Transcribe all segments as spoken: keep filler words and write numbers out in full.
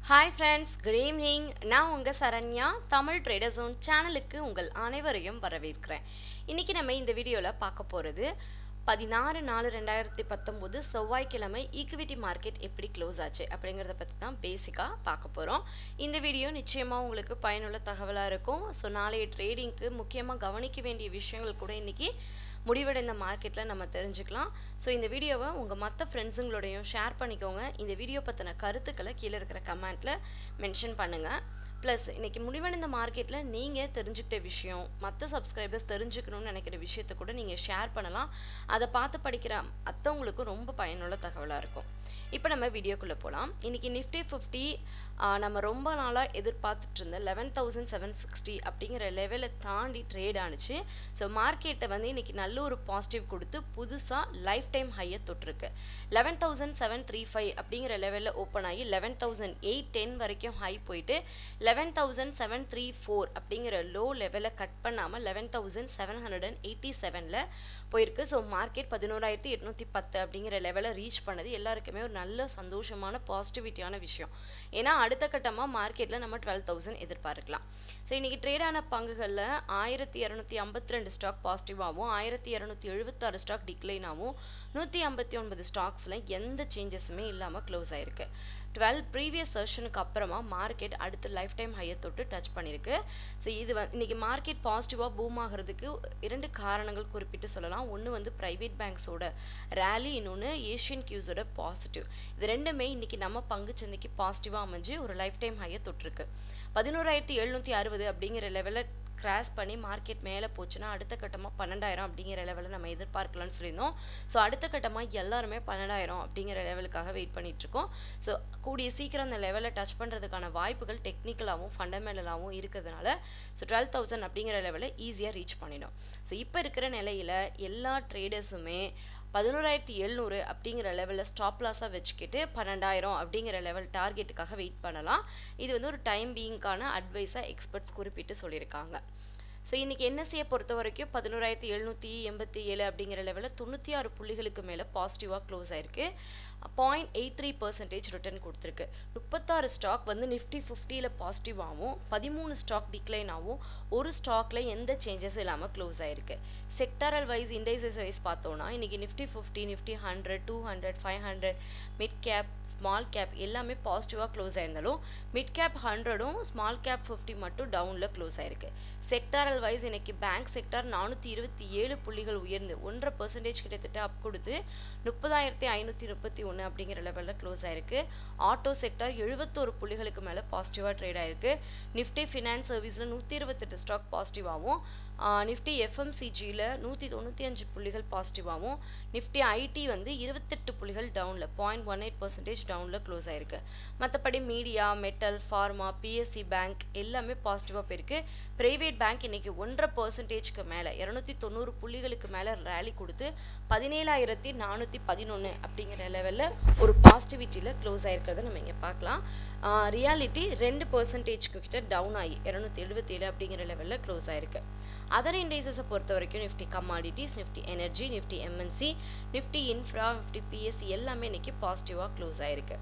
Hi friends, good evening. நான் உங்க Saranya Tamil trader zone சேனலுக்கு உங்கள் அனைவரையும் வரவேற்கிறேன். இன்னைக்கு நம்ம இந்த வீடியோல பார்க்க போறது பதினாறு நாலு ரெண்டாயிரத்தி பத்தொன்பது செவ்வாய்க்கிழமை ஈக்விட்டி மார்க்கெட் எப்படி க்ளோஸ் ஆச்சு அப்படிங்கறத பத்தி தான் பேசிக்கா பார்க்க போறோம். இந்த வீடியோ நிச்சயமா உங்களுக்கு பயனுள்ள தகவலா இருக்கும். ஸோ நாளைய ட்ரேடிங்க்கு முக்கியமா கவனிக்க வேண்டிய விஷயங்கள் கூட இன்னைக்கு முடிவடைந்த மார்க்கெட்டில் நம்ம தெரிஞ்சுக்கலாம். ஸோ இந்த வீடியோவை உங்கள் மற்ற ஃப்ரெண்ட்ஸுங்களோடையும் ஷேர் பண்ணிக்கோங்க. இந்த வீடியோ பற்றின கருத்துக்களை கீழே இருக்கிற கமெண்ட்டில் மென்ஷன் பண்ணுங்கள். ப்ளஸ் இன்றைக்கி முடிவடைந்த மார்க்கெட்டில் நீங்கள் தெரிஞ்சுக்கிட்ட விஷயம், மற்ற சப்ஸ்கிரைபர்ஸ் தெரிஞ்சுக்கணும்னு நினைக்கிற விஷயத்தை கூட நீங்கள் ஷேர் பண்ணலாம். அதை பார்த்து படிக்கிற மற்றவங்களுக்கும் ரொம்ப பயனுள்ள தகவலாக இருக்கும். இப்போ நம்ம வீடியோக்குள்ளே போகலாம். இன்றைக்கி நிஃப்டி ஃபிஃப்டி நம்ம ரொம்ப நாளாக எதிர்பார்த்துட்டு இருந்த லெவன் தௌசண்ட் செவன் சிக்ஸ்டி அப்படிங்கிற லெவலை தாண்டி ட்ரேட் ஆனிச்சு. ஸோ மார்க்கெட்டை வந்து இன்றைக்கி நல்ல ஒரு பாசிட்டிவ் கொடுத்து புதுசாக லைஃப் டைம் ஹையை தொட்டிருக்கு. Eleven thousand seven three five அப்படிங்கிற லெவலில் ஓப்பன் ஆகி லெவன் தௌசண்ட் எயிட் டென் வரைக்கும் ஹை போயிட்டு eleven thousand seven three four அப்படிங்கிற லோ லெவலை கட் பண்ணாமல் eleven thousand seven hundred and eighty செவனில் போயிருக்கு. ஸோ மார்க்கெட் பதினோராயிரத்தி எட்நூற்றி பத்து அப்படிங்கிற லெவலை ரீச் பண்ணது எல்லாருக்குமே ஒரு நல்ல சந்தோஷமான பாசிட்டிவிட்டியான விஷயம். ஏன்னா அடுத்த கட்டமாக மார்க்கெட்டில் நம்ம டுவெல் தௌசண்ட் எதிர்பார்க்கலாம். ஸோ இன்றைக்கி ட்ரேடான பங்குகளில் ஆயிரத்தி இரநூத்தி ஐம்பத்தி ரெண்டு ஸ்டாக் பாசிட்டிவாகவும் ஆயிரத்தி இரநூத்தி எழுபத்தாறு ஸ்டாக் டிக்ளைனாகவும் நூற்றி ஐம்பத்தி ஒன்பது ஸ்டாக்ஸில் எந்த சேஞ்சஸுமே இல்லாமல் க்ளோஸ் ஆயிருக்கு. டுவெல் ப்ரீவியஸ் செஷனுக்கு அப்புறமா மார்க்கெட் அடுத்து லைஃப் டைம் ஹையை தொட்டு டச் பண்ணியிருக்கு. ஸோ இது வந்து இன்றைக்கி மார்க்கெட் பாசிட்டிவாக பூம் ஆகிறதுக்கு இரண்டு காரணங்கள் குறிப்பிட்டு சொல்லலாம். ஒன்று வந்து ப்ரைவேட் பேங்க்ஸோட ரேலி, இன்னொன்று ஏஷியன் கியூஸோட பாசிட்டிவ். இது ரெண்டுமே இன்றைக்கி நம்ம பங்கு சந்தைக்கு பாசிட்டிவாக அமைஞ்சு ஒரு லைஃப் டைம் ஹையை தொட்டிருக்கு. பதினோராயிரத்தி எழுநூற்றி அறுபது அப்படிங்கிற லெவலில் கிராஸ் பண்ணி மார்க்கெட் மேலே போச்சுன்னா அடுத்த கட்டமாக பன்னெண்டாயிரம் அப்படிங்கிற லெவலில் நம்ம எதிர்பார்க்கலாம்னு சொல்லியிருந்தோம். ஸோ அடுத்த கட்டமாக எல்லாருமே பன்னெண்டாயிரம் அப்படிங்கிற லெவலுக்காக வெயிட் பண்ணிகிட்ருக்கோம். ஸோ கூடிய சீக்கிரம் அந்த லெவலில் டச் பண்ணுறதுக்கான வாய்ப்புகள் டெக்னிக்கலாகவும் ஃபண்டமெண்டலாகவும் இருக்கிறதுனால ஸோ டுவெல் தௌசண்ட் அப்படிங்கிற லெவலில் ஈஸியாக ரீச் பண்ணிடும். ஸோ இப்போ இருக்கிற நிலையில் எல்லா ட்ரேடர்ஸுமே பதினோராயிரத்தி எழுநூறு அப்படிங்கிற லெவலில் ஸ்டாப் லாஸாக வச்சுக்கிட்டு பன்னெண்டாயிரம் அப்படிங்கிற லெவல் டார்கெட்டுக்காக வெயிட் பண்ணலாம். இது வந்து ஒரு டைம் பீயிங்கான அட்வைஸாக எக்ஸ்பர்ட்ஸ் குறிப்பிட்டு சொல்லியிருக்காங்க. ஸோ இன்றைக்கி என்எஸ்சியை பொறுத்த வரைக்கும் பதினோராயிரத்தி எழுநூற்றி எண்பத்தி ஏழு அப்படிங்கிற லெவலில் தொண்ணூற்றி ஆறு புள்ளிகளுக்கு மேலே பாசிட்டிவாக க்ளோஸ் ஆயிருக்கு. Point eight three percentage return கொடுத்துருக்கு. முப்பத்தாறு ஸ்டாக் வந்து நிஃப்டி ஃபிஃப்டியில் பாசிட்டிவாகவும் பதிமூணு ஸ்டாக் டிக்ளைன் ஆகும். ஒரு ஸ்டாக்ல எந்த சேஞ்சஸ் இல்லாமல் க்ளோஸ் ஆயிருக்கு. செக்டாரல் வைஸ் இண்டைசஸ் வைஸ் பார்த்தோன்னா இன்றைக்கி Nifty fifty, Nifty hundred, two hundred, five hundred, mid cap, small cap எல்லாமே பாசிட்டிவாக க்ளோஸ் ஆயிருந்தாலும் மிட் கேப் ஹண்ட்ரடும் ஸ்மால் கேப் ஃபிஃப்டி மட்டும் டவுனில் க்ளோஸ் ஆயிருக்கு. செக்டாரல் வைஸ் இன்னைக்கு பேங்க் செக்டார் நானூற்றி இருபத்தி ஏழு புள்ளிகள் உயர்ந்து ஒன்றரை பர்சன்டேஜ் கிட்டத்தட்ட அப் கொடுத்து முப்பதாயிரத்தி ஐநூற்றி முப்பத்தி ஒன்று அப்படிங்கிற லெவலில் க்ளோஸ் ஆயிருக்கு. ஆட்டோ செக்டார் எழுபத்தோரு புள்ளிகளுக்கு மேலே பாசிட்டிவாக ட்ரேட் ஆயிருக்கு. நிஃப்டி ஃபினான்ஸ் சர்வீஸில் நூற்றி இருபத்தெட்டு ஸ்டாக் பாசிட்டிவாகவும், நிஃப்டி எஃப்எம்சிஜியில் நூற்றி தொண்ணூற்றி அஞ்சு புள்ளிகள் பாசிட்டிவாகவும், நிஃப்டி ஐடி வந்து இருபத்தெட்டு புள்ளிகள் டவுனில் பாயிண்ட் ஒன் எயிட் பர்சன்டேஜ் டவுனில் க்ளோஸ் ஆயிருக்கு. மற்றபடி media, metal, pharma, PSU bank எல்லாமே பாசிட்டிவாக போயிருக்கு. பிரைவேட் பேங்க் இன்னைக்கு ஒன்றரை பர்சன்டேஜ்க்கு மேலே இருநூத்தி தொண்ணூறு புள்ளிகளுக்கு மேலே ரேலி கொடுத்து பதினேழாயிரத்தி நானூற்றி பதினொன்று அப்படிங்கிற லெவலில் ஒரு பாசிட்டிவிட்டியில் க்ளோஸ் ஆயிருக்கிறத நம்ம இங்கே பார்க்கலாம். ரியாலிட்டி ரெண்டு பர்சன்டேஜ்க்கு கிட்ட டவுன் ஆகி இரநூத்தி எழுபத்தி ஏழு அப்படிங்கிற லெவலில் க்ளோஸ் ஆயிருக்கு. அதர் இண்டைசஸை பொறுத்த வரைக்கும் Nifty commodities, Nifty energy, Nifty MNC, Nifty infra, Nifty PSE எல்லாமே இன்னைக்கு பாசிட்டிவாக க்ளோஸ் ஆயிருக்கு.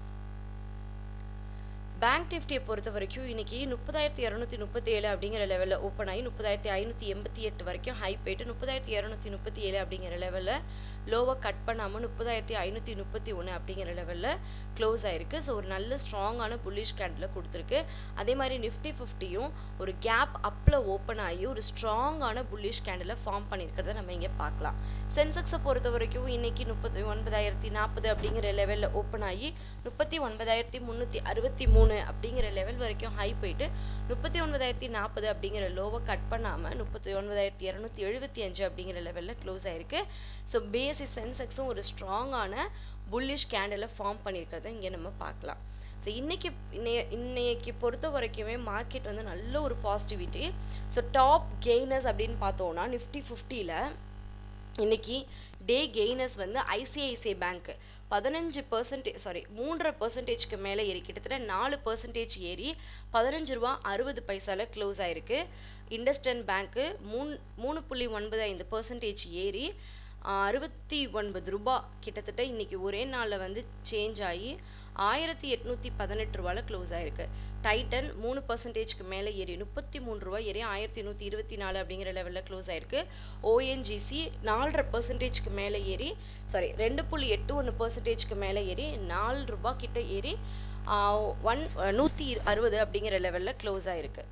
பேங்க் நிஃப்டியை பொறுத்த வரைக்கும் இன்னைக்கு முப்பதாயிரத்தி இரநூத்தி முப்பத்தி ஏழு அப்படிங்கிற லெவலில் ஓப்பன் ஆகி முப்பதாயிரத்தி ஐநூற்றி எண்பத்தி எட்டு வரைக்கும் ஹை போயிட்டு முப்பதாயிரத்தி இரநூத்தி முப்பத்தி ஏழு அப்படிங்கிற லெவலில் லோவை கட் பண்ணாமல் முப்பதாயிரத்தி ஐநூற்றி முப்பத்தி ஒன்று அப்படிங்கிற லெவலில் க்ளோஸ் ஆயிருக்கு. ஸோ ஒரு நல்ல ஸ்ட்ராங்கான புல்லிஷ் கேண்டில் கொடுத்துருக்கு. அதே மாதிரி நிஃப்டி ஃபிஃப்டியும் ஒரு கேப் அப்பில் ஓப்பன் ஆகி ஒரு ஸ்ட்ராங்கான புல்லிஷ் கேண்டில் ஃபார்ம் பண்ணியிருக்கிறத நம்ம இங்கே பார்க்கலாம். சென்செக்ஸை பொறுத்த வரைக்கும் இன்னைக்கு முப்பத்தி ஒன்பதாயிரத்தி நாற்பது அப்படிங்கிற லெவலில் ஓப்பன் ஆகி முப்பத்தி ஒன்பதாயிரத்தி முந்நூற்றி அறுபத்தி மூணு அப்படிங்கிற லெவல் வரைக்கும் ஹை போயிட்டு முப்பத்தி ஒன்பதாயிரத்தி நாற்பது அப்படிங்கிற லோவை கட் பண்ணாமல் முப்பத்தி ஒன்பதாயிரத்தி இரநூத்தி எழுபத்தி அஞ்சு அப்படிங்கிற லெவலில் க்ளோஸ் ஆயிருக்கு. ஸோ பிஎஸ்சி சென்செக்ஸும் ஒரு ஸ்ட்ராங்கான புல்லிஷ் கேண்டில் ஃபார்ம் பண்ணியிருக்கிறத இங்கே நம்ம பார்க்கலாம். ஸோ இன்னைக்கு இன்னைய இன்னைக்கு பொறுத்த வரைக்குமே மார்க்கெட் வந்து நல்ல ஒரு பாசிட்டிவிட்டி. ஸோ டாப் கெய்னர்ஸ் அப்படின்னு பார்த்தோம்னா நிஃப்டி ஃபிஃப்டியில் இன்னைக்கு டே கெய்னர்ஸ் வந்து ஐசிஐசிஐ பேங்க் பதினஞ்சு பர்சன்டேஜ் சாரி மூன்றரை பர்சன்டேஜ்க்கு மேலே ஏறி கிட்டத்தட்ட நாலு பர்சன்டேஜ் ஏறி பதினஞ்சு ரூபா அறுபது பைசாவில் க்ளோஸ் ஆயிருக்கு. இண்டஸ்டன் பேங்க்கு மூணு மூணு புள்ளி ஒன்பது ஐந்து பர்சன்டேஜ் ஏறி அறுபத்தி ஒன்பது ரூபா கிட்டத்தட்ட இன்னைக்கு ஒரே நாளில் வந்து சேஞ்ச் ஆகி ஆயிரத்தி எட்நூற்றி பதினெட்டு ரூபாயில் க்ளோஸ் ஆயிருக்கு. டைட்டன் மூணு பர்சன்டேஜ்க்கு மேலே ஏறி முப்பத்தி மூணு ரூபா ஏறி ஆயிரத்தி நூற்றி இருபத்தி நாலு அப்படிங்கிற லெவலில் க்ளோஸ் ஆயிருக்கு. ஓஎன்ஜிசி நாலரை பர்சன்டேஜ்க்கு மேலே ஏறி சாரி ரெண்டு புள்ளி எட்டு ஒன்று பர்சன்டேஜ்க்கு மேலே ஏறி நாலு ரூபா கிட்ட ஏறி ஒன் நூற்றி அறுபது அப்படிங்கிற லெவலில் க்ளோஸ் ஆயிருக்கு.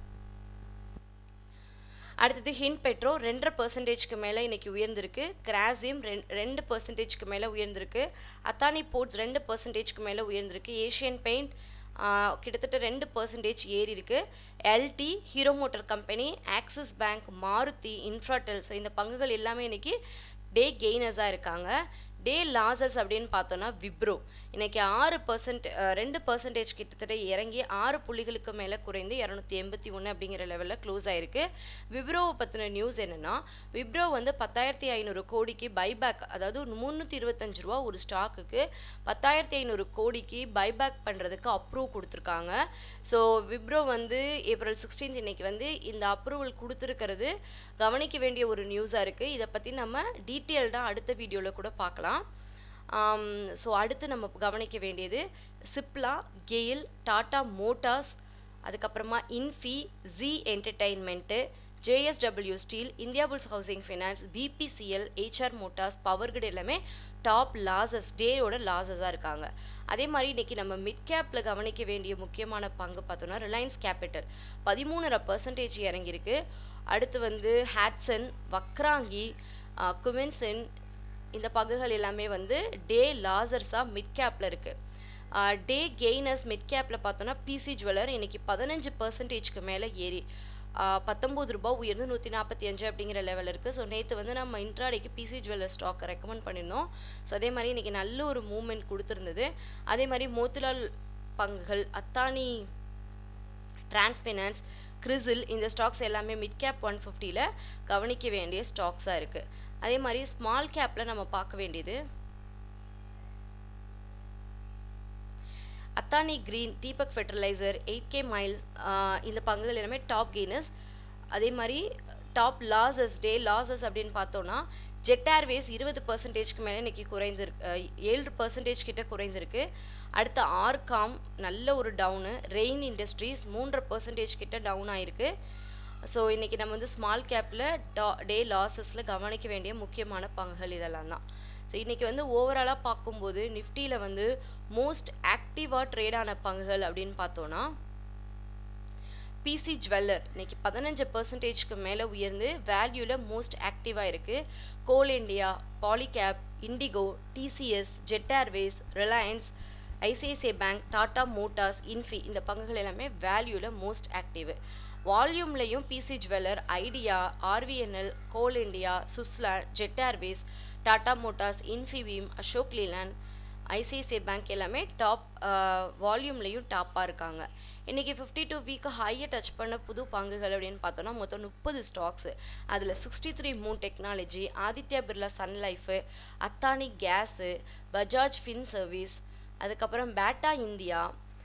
அடுத்தது ஹிண்ட் பெட்ரோ ரெண்டரை பர்சன்டேஜ்க்கு மேலே இன்னைக்கு உயர்ந்திருக்கு. கிராசியம் ரெண்டு பர்சன்டேஜ்க்கு மேலே உயர்ந்திருக்கு. அத்தானி போர்ட்ஸ் ரெண்டு பர்சன்டேஜ்க்கு மேலே உயர்ந்திருக்கு. ஏஷியன் பெயிண்ட் கிட்டத்தட்ட ரெண்டு பர்சன்டேஜ் ஏறி இருக்கு. LT, Hero Motor company, Axis bank, Maruti, Infratel, so இந்த பங்குகள் எல்லாமே இன்னைக்கு டே கெய்னர்ஸாக இருக்காங்க. டே லாசஸ் அப்படின்னு பார்த்தோன்னா விப்ரோ இன்னைக்கு ஆறு பர்சன்ட் ரெண்டு பர்சன்டேஜ் கிட்டத்தட்ட இறங்கி ஆறு புள்ளிகளுக்கு மேலே குறைந்து இரநூத்தி எண்பத்தி ஒன்று அப்படிங்கிற லெவலில் க்ளோஸ் ஆயிருக்கு. விப்ரோவை பற்றின நியூஸ் என்னன்னா, விப்ரோ வந்து பத்தாயிரத்தி ஐநூறு கோடிக்கு பைபேக், அதாவது முந்நூற்றி இருபத்தஞ்சு ரூபா ஒரு ஸ்டாக்குக்கு பத்தாயிரத்தி ஐநூறு கோடிக்கு பைபேக் பண்ணுறதுக்கு அப்ரூவ் கொடுத்துருக்காங்க. ஸோ விப்ரோ வந்து ஏப்ரல் சிக்ஸ்டீன்த் இன்னைக்கு வந்து இந்த அப்ரூவல் கொடுத்துருக்கிறது கவனிக்க வேண்டிய ஒரு நியூஸாக இருக்குது. இதை பற்றி நம்ம டீட்டெயில்டாக அடுத்த வீடியோவில் கூட பார்க்கலாம். ஸோ அடுத்து நம்ம கவனிக்க வேண்டியது சிப்லா, கெயில், டாடா மோட்டார்ஸ், அதுக்கப்புறமா Infy, Zee entertainment, JSW steel, Indiabulls housing finance, BPCL, HR Motors, Powergrid எல்லாமே டாப் லாசஸ் டேயோட லாசஸாக இருக்காங்க. அதே மாதிரி இன்னைக்கு நம்ம மிட் கேப்பில் கவனிக்க வேண்டிய முக்கியமான பங்கு பார்த்தோன்னா ரிலையன்ஸ் கேபிட்டல் பதிமூணரை பர்சன்டேஜ் இறங்கியிருக்கு. அடுத்து வந்து ஹேட்சன், வக்ராங்கி, குமின்சன், இந்த பங்குகள் எல்லாமே வந்து டே லாசர்ஸாக மிட் கேப்பில் இருக்குது. டே கெய்னர்ஸ் மிட் கேப்பில் பார்த்தோன்னா பிசி ஜுவல்லர் இன்னைக்கு பதினஞ்சு பர்சன்டேஜ்க்கு மேலே ஏறி பத்தொம்பது ரூபாய் உயர்ந்து நூற்றி நாற்பத்தி அஞ்சு அப்படிங்கிற லெவலில் இருக்குது. ஸோ நேற்று வந்து நம்ம இன்ட்ராடேக்கு பிசி ஜுவல்லர் ஸ்டாக்கை ரெக்கமெண்ட் பண்ணியிருந்தோம். ஸோ அதே மாதிரி இன்றைக்கி நல்ல ஒரு மூவ்மெண்ட் கொடுத்துருந்தது. அதே மாதிரி மோத்திலால் பங்குகள், அத்தானி டிரான்ஸ்ஃபைனான்ஸ், கிறிசில், இந்த ஸ்டாக்ஸ் எல்லாமே மிட் கேப் ஒன் ஃபிஃப்டியில் கவனிக்க வேண்டிய ஸ்டாக்ஸாக இருக்குது. அதே மாதிரி ஸ்மால் கேப்பில் நம்ம பார்க்க வேண்டியது Adani green, Deepak fertiliser, eight K miles, இந்த பங்குகள் எல்லாமே டாப் கெய்னர்ஸ். அதே மாதிரி டாப் லாசஸ் டே லாசஸ் அப்படின்னு பார்த்தோன்னா ஜெட் ஏர்வேஸ் இருபது பர்சன்டேஜ்க்கு மேலே இன்னைக்கு குறைந்திருக்கு, ஏழு பர்சன்டேஜ் கிட்ட குறைந்திருக்கு. அடுத்த ஆர்காம் நல்ல ஒரு டவுனு, ரெயின் இண்டஸ்ட்ரீஸ் மூன்றரை பர்சன்டேஜ் கிட்ட டவுன் ஆயிருக்கு. ஸோ இன்றைக்கி நம்ம வந்து ஸ்மால் கேப்பில் டா டே லாசஸில் கவனிக்க வேண்டிய முக்கியமான பங்குகள் இதெல்லாம் தான். ஸோ இன்றைக்கி வந்து ஓவராலாக பார்க்கும்போது நிஃப்டியில் வந்து மோஸ்ட் ஆக்டிவாக ட்ரேடான பங்குகள் அப்படின்னு பார்த்தோன்னா பிசி ஜுவல்லர் இன்னைக்கு பதினஞ்சு பர்சன்டேஜ்க்கு மேலே உயர்ந்து வேல்யூவில் மோஸ்ட் ஆக்டிவாக இருக்குது. Coal India, Polycab, Indigo, TCS, Jet Airways, Reliance, ICICI bank, Tata Motors, Infy, இந்த பங்குகள் எல்லாமே வேல்யூவில் மோஸ்ட் ஆக்டிவ். வால்யூம்லையும் PC jeweller, Idea, RVNL, Coal India, Suzlon, Jet Airways, Tata Motors, Infibeam, Ashok Leyland, ICICI bank எல்லாமே டாப் வால்யூம்லையும் டாப்பாக இருக்காங்க. இன்றைக்கி ஃபிஃப்டி டூ வீக்கு ஹையை டச் பண்ண புது பங்குகள் அப்படின்னு பார்த்தோன்னா மொத்தம் முப்பது ஸ்டாக்ஸு. அதில் sixty three moon technology, Aditya Birla sun life, Adani case, Bajaj Fin service, அதுக்கப்புறம் Bata India,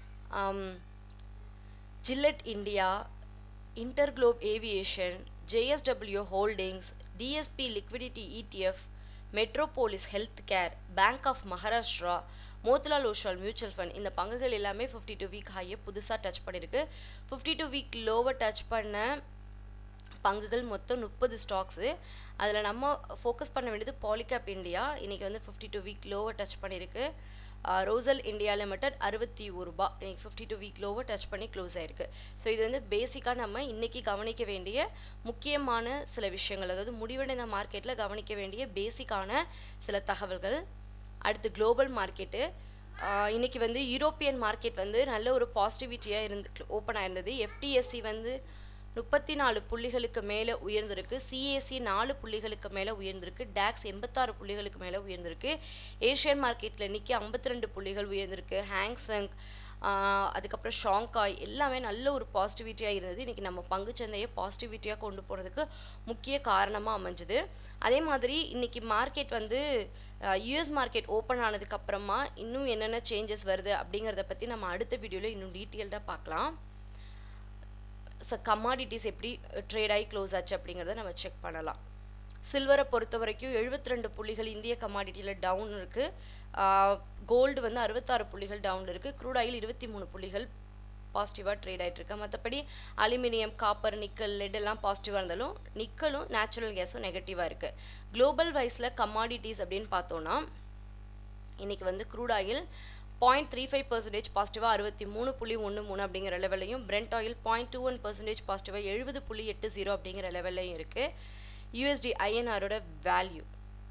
Gillette India, Interglobe Aviation, JSW holdings, DSP liquidity ETF, Metropolis health care, bank of Maharashtra, Motilal Oswal mutual fund, இந்த பங்குகள் எல்லாமே ஃபிஃப்டி டூ வீக் ஹையை புதுசாக touch பண்ணியிருக்கு. Fifty two week லோவை touch பண்ண பங்குகள் மொத்தம் முப்பது ஸ்டாக்ஸு. அதில் நம்ம ஃபோக்கஸ் பண்ண வேண்டியது பாலிகேப் இந்தியா, இன்றைக்கி வந்து ஃபிஃப்டி டூ வீக் லோவை டச் பண்ணியிருக்கு. ரோசல் இந்தியா லிமிடெட் அறுபத்தி ஒரு ரூபா இன்னைக்கு ஃபிஃப்டி டூ வீக் லோவை டச் பண்ணி க்ளோஸ் ஆயிருக்கு. ஸோ இது வந்து பேசிக்காக நம்ம இன்றைக்கி கவனிக்க வேண்டிய முக்கியமான சில விஷயங்கள், அதாவது முடிவடைந்த மார்க்கெட்டில் கவனிக்க வேண்டிய பேசிக்கான சில தகவல்கள். அடுத்து குளோபல் மார்க்கெட்டு, இன்றைக்கி வந்து யூரோப்பியன் மார்க்கெட் வந்து நல்ல ஒரு பாசிட்டிவிட்டியாக இருந்து ஓப்பன் ஆயிருந்தது. எஃப்டிஎஸ்சி வந்து முப்பத்தி நாலு புள்ளிகளுக்கு மேலே உயர்ந்திருக்கு. சிஏசி நாலு புள்ளிகளுக்கு மேலே உயர்ந்திருக்கு. டாக்ஸ் எண்பத்தாறு புள்ளிகளுக்கு மேலே உயர்ந்திருக்கு. ஏஷியன் மார்க்கெட்டில் நிற்கி ஐம்பத்தி ரெண்டு புள்ளிகள் உயர்ந்திருக்கு. ஹேங்சங், அதுக்கப்புறம் ஷாங்காய் எல்லாமே நல்ல ஒரு பாசிட்டிவிட்டியாக இருந்தது. இன்றைக்கி நம்ம பங்குச்சந்தையை பாசிட்டிவிட்டியாக கொண்டு போகிறதுக்கு முக்கிய காரணமாக அமைஞ்சுது. அதே மாதிரி இன்றைக்கி மார்க்கெட் வந்து யூஎஸ் மார்க்கெட் ஓப்பன் ஆனதுக்கப்புறமா இன்னும் என்னென்ன சேஞ்சஸ் வருது அப்படிங்கிறத பற்றி நம்ம அடுத்த வீடியோவில் இன்னும் டீட்டெயில்டாக பார்க்கலாம். ஸோ கமாடிட்டிஸ் எப்படி ட்ரேட் ஆகி க்ளோஸ் ஆச்சு அப்படிங்கிறத நம்ம செக் பண்ணலாம். சில்வரை பொறுத்த வரைக்கும் எழுபத்தி ரெண்டு புள்ளிகள் இந்திய கமாடிட்டியில் டவுன் இருக்குது. கோல்டு வந்து அறுபத்தாறு புள்ளிகள் டவுன் இருக்குது. க்ரூட் ஆயில் இருபத்தி மூணு புள்ளிகள் பாசிட்டிவாக ட்ரேட் ஆகிட்டு இருக்கு. மற்றபடி அலுமினியம், காப்பர், நிக்கல், லெட் எல்லாம் பாசிட்டிவாக இருந்தாலும் நிக்கலும் நேச்சுரல் கேஸும் நெகட்டிவாக இருக்குது. குளோபல் வைஸில் கமாடிட்டிஸ் அப்படின்னு பார்த்தோன்னா இன்றைக்கி வந்து crude oil point three five percentage பாசிட்டிவாக அறுபத்தி மூணு புள்ளி ஒன்று மூணு அப்படிங்கிற லெவலையும், Brent oil point two one percentage பாசிட்டிவாக எழுபது புள்ளி எட்டு ஜீரோ அப்படிங்கிற லெவல்லையும் இருக்குது. யூஎஸ்டி ஐஎன்ஆரோட வேல்யூ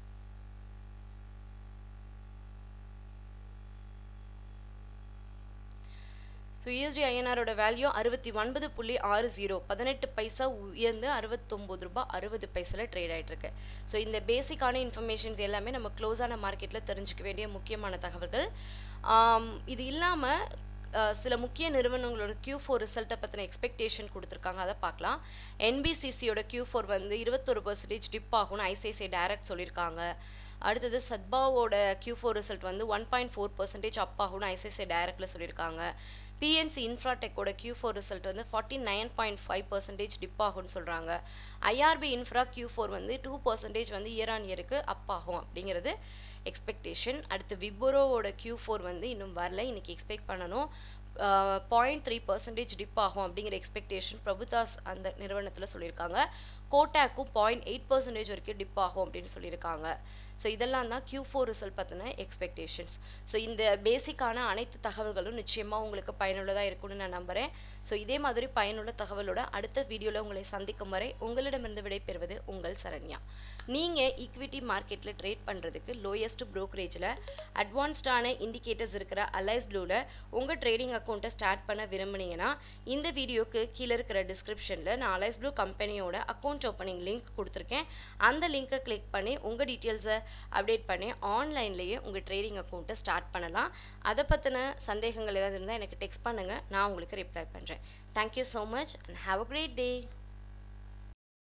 ஸோ யூஎஸ்டி ஐஎன்ஆரோட வேல்யூ அறுபத்தி ஒன்பது புள்ளி ஆறு ஜீரோ பதினெட்டு பைசா உயர்ந்து அறுபத்தொம்போது ரூபாய் அறுபது பைசாவில் ட்ரேட் ஆகிட்டு இருக்கு. ஸோ இந்த பேசிக்கான இன்ஃபர்மேஷன்ஸ் எல்லாமே நம்ம க்ளோஸான மார்க்கெட்டில் தெரிஞ்சுக்க வேண்டிய முக்கியமான தகவல்கள். இது இல்லாமல் சில முக்கிய நிறுவனங்களோட கியூ ஃபோர் ரிசல்ட்டை பற்றின எக்ஸ்பெக்டேஷன் கொடுத்துருக்காங்க, அதை பார்க்கலாம். என்பிசிசியோட கியூ ஃபோர் வந்து இருபத்தொரு பர்சன்டேஜ் டிப் ஆகும்னு ஐசிஐசிஐ டைரக்ட் சொல்லியிருக்காங்க. அடுத்தது சத்பாவோட கியூ ஃபோர் ரிசல்ட் வந்து one point four percentage up ஆகும்னு ஐசிஐசிஐ டைரக்டில் சொல்லியிருக்காங்க. பிஎன்சி இன்ஃப்ராடெக்கோட கியூ ஃபோர் ரிசல்ட் வந்து forty nine point five percentage dip ஆகும்னு சொல்கிறாங்க. ஐஆர்பி இன்ஃப்ரா கியூ ஃபோர் வந்து டூ பர்சன்டேஜ் வந்து இயர் ஆன் இயருக்கு அப் ஆகும் அப்படிங்கிறது எக்ஸ்பெக்டேஷன். அடுத்து விப்ரோவோட கியூ ஃபோர் வந்து இன்னும் வரல, இன்னைக்கு எக்ஸ்பெக்ட் பண்ணணும். பாயிண்ட் த்ரீ பர்சன்டேஜ் டிப் ஆகும் அப்படிங்கிற எக்ஸ்பெக்டேஷன் பிரபுதாஸ் அந்த நிறுவனத்தில் சொல்லியிருக்காங்க. கோட்டாக்கும் பாயிண்ட் எயிட் பர்சன்டேஜ் வரைக்கும் டிப் ஆகும் அப்படின்னு சொல்லியிருக்காங்க. ஸோ இதெல்லாம் தான் கியூ ஃபோர் ரிசல்ட் பற்றின எக்ஸ்பெக்டேஷன்ஸ். ஸோ இந்த பேசிக்கான அனைத்து தகவல்களும் நிச்சயமாக உங்களுக்கு பயனுள்ளதாக இருக்கும்னு நான் நம்புகிறேன். ஸோ இதே மாதிரி பயனுள்ள தகவலோட அடுத்த வீடியோவில் உங்களை சந்திக்கும் வரை உங்களிடமிருந்து விடைபெறுவது உங்கள் சரண்யா. நீங்கள் ஈக்விட்டி மார்க்கெட்டில் ட்ரேட் பண்ணுறதுக்கு லோயஸ்ட் ப்ரோக்கரேஜில் அட்வான்ஸ்டான இண்டிகேட்டர்ஸ் இருக்கிற அலைஸ் ப்ளூவில் உங்கள் ட்ரேடிங் அக்கௌண்ட்டை ஸ்டார்ட் பண்ண விரும்புனீங்கன்னா இந்த வீடியோக்கு கீழே இருக்கிற டிஸ்கிரிப்ஷனில் நான் அலைஸ் ப்ளூ கம்பெனியோட அக்கௌண்ட் ஓப்பனிங் லிங்க் கொடுத்துருக்கேன். அந்த லிங்கை கிளிக் பண்ணி உங்கள் டீட்டெயில்ஸை அப்டேட் பண்ணி ஆன்லைன்லேயே உங்கள் ட்ரேடிங் அக்கௌண்ட்டை ஸ்டார்ட் பண்ணலாம். அதை பற்றின சந்தேகங்கள் ஏதாவது இருந்தால் எனக்கு டெக்ஸ்ட் பண்ணுங்கள், நான் உங்களுக்கு ரிப்ளை பண்ணுறேன். Thank you so much and have a great day.